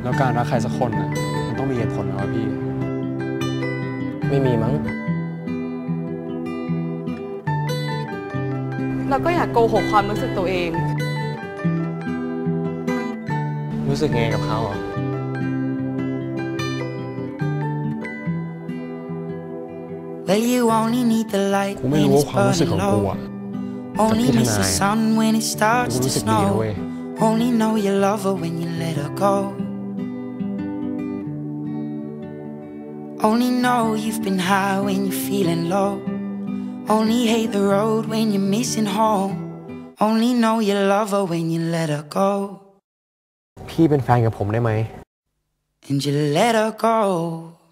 แล้วการรักใครสักคนนะมันต้องมีเหตุผลนะพี่ไม่มีมั้งแล้วก็อย่าโกหกความรู้สึกตัวเองรู้สึกไงกับเขาอ่ะกูไม่รู้ว่าความรู้สึกของกูอ่ะกับพี่ทนายกูรู้สึกดีนะเว้ย Only know you love her when you let her go. Only know you've been high when you're feeling low. Only hate the road when you're missing home. Only know you love her when you let her go. พี่เป็นแฟนกับผมได้ไหม And you let her go.